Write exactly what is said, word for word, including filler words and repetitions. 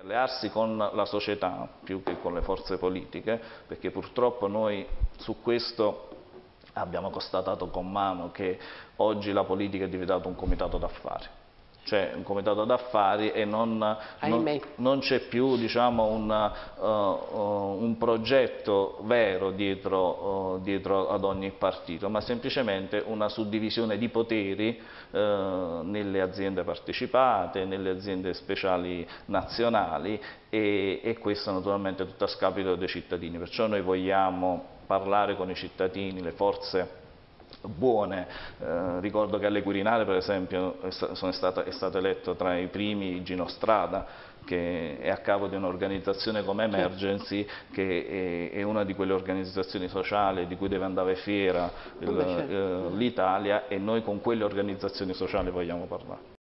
Allearsi con la società più che con le forze politiche, perché purtroppo noi su questo abbiamo constatato con mano che oggi la politica è diventata un comitato d'affari. Cioè un comitato d'affari e non, non, non c'è più, diciamo, un, uh, uh, un progetto vero dietro, uh, dietro ad ogni partito, ma semplicemente una suddivisione di poteri uh, nelle aziende partecipate, nelle aziende speciali nazionali e, e questo naturalmente tutto a scapito dei cittadini. Perciò noi vogliamo parlare con i cittadini, le forze buone. Eh, ricordo che alle Quirinale per esempio è, sono stato, è stato eletto tra i primi Gino Strada, che è a capo di un'organizzazione come Emergency, che è, è una di quelle organizzazioni sociali di cui deve andare fiera l'Italia, e noi con quelle organizzazioni sociali vogliamo parlare.